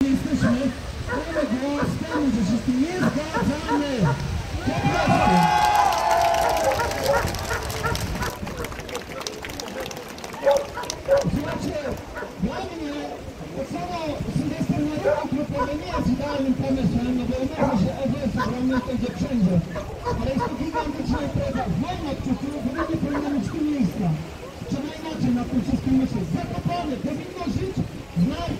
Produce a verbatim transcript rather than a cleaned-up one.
Jesteśmy, mamy głos temu, że się z tym nie zgadzamy. Po prostu. Słuchajcie, dla mnie to samo Sylwester na rynku grupowy nie jest idealnym pomysłem, no bo uważa się O W S ogromny to gdzie wszędzie. Ale jest to gigantyczna impreza. W moim odczuciu nie powinno mieć tu miejsca. Trzeba inaczej na tym wszystkim myśleć. Zakopane powinno żyć w